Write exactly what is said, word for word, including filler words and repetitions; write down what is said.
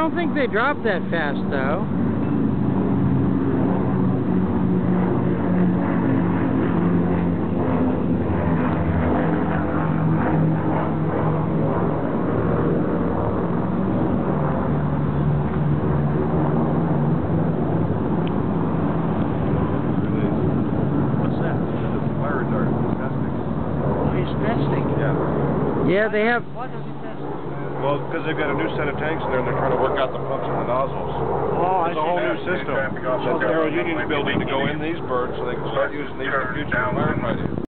don't think they drop that fast, though. Yeah, they have. What does it test? Well, because they've got a new set of tanks in there and they're trying to work out the pumps and the nozzles. Oh, I It's a see. whole new system. So Aero Unions building to go in these birds so they can start using these for future firefighting.